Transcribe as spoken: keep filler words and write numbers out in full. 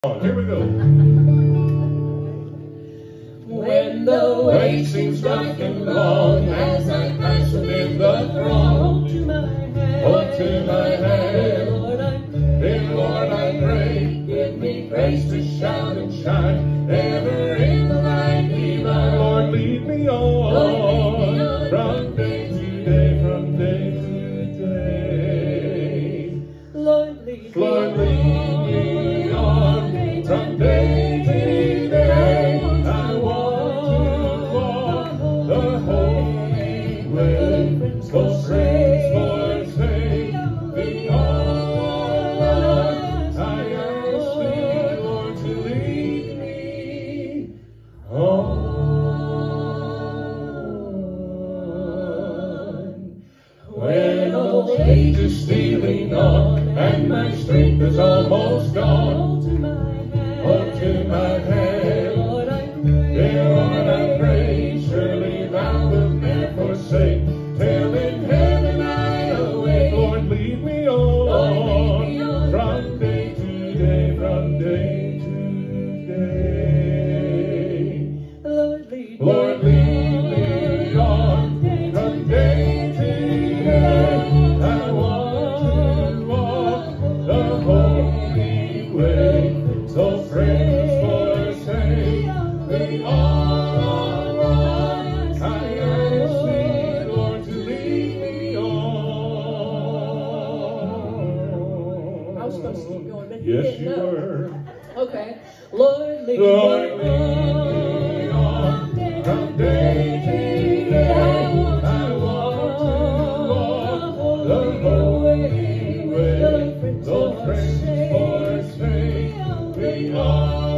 Here we go. When the way seems dark and long, as I pass within the throng, to my hand, Oh, to my hand, Lord, I pray, dear Lord, I pray, give me grace to shout and shine ever in the light divine. Lord, lead me on, Lord, lead me on. from day to day, from day to day. Lord, lead Lord, me lead on. me on, from day to day. I want to walk the holy way, so praise for sake me on. I ask thee, Lord, to lead me on. When old age is stealing on, and my strength is almost gone, To my hand, oh, to my hand, Lord, I pray, dear Lord, I pray, surely thou wilt never forsake, till in heaven I awake. Lord, lead me on, Lord, lead me on. from day to day, from day to day. Lord, lead me Lord, lead me on, from day to day. I want to walk the holy way, so friends forsake me on. I ask thee, Lord, to lead me on. I was supposed to keep going, but you Yes, didn't you know. were. Okay. Lord, lead Lord, me lead me on, from day to day. I want to walk the holy way, though friends forsake me on.